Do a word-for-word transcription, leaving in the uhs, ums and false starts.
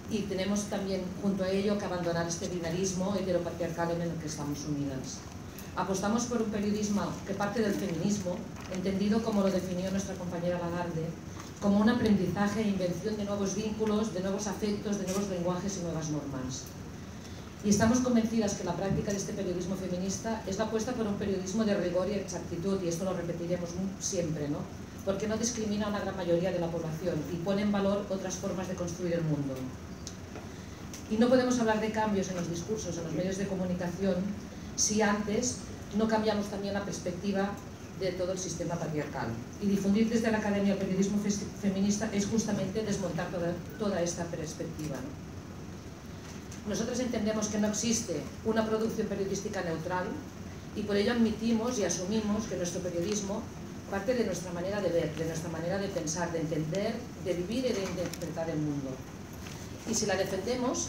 y tenemos también junto a ello que abandonar este binarismo heteropatriarcal en el que estamos unidas. Apostamos por un periodismo que parte del feminismo, entendido como lo definió nuestra compañera Lagarde, como un aprendizaje e invención de nuevos vínculos, de nuevos afectos, de nuevos lenguajes y nuevas normas. Y estamos convencidas que la práctica de este periodismo feminista es la apuesta por un periodismo de rigor y exactitud, y esto lo repetiremos siempre, ¿no? Porque no discrimina a una gran mayoría de la población y pone en valor otras formas de construir el mundo. Y no podemos hablar de cambios en los discursos, en los medios de comunicación, si antes no cambiamos también la perspectiva de todo el sistema patriarcal. Y difundir desde la Academia el periodismo feminista es justamente desmontar toda, toda esta perspectiva, ¿no? Nosotros entendemos que no existe una producción periodística neutral y por ello admitimos y asumimos que nuestro periodismo parte de nuestra manera de ver, de nuestra manera de pensar, de entender, de vivir y de interpretar el mundo. Y si la defendemos,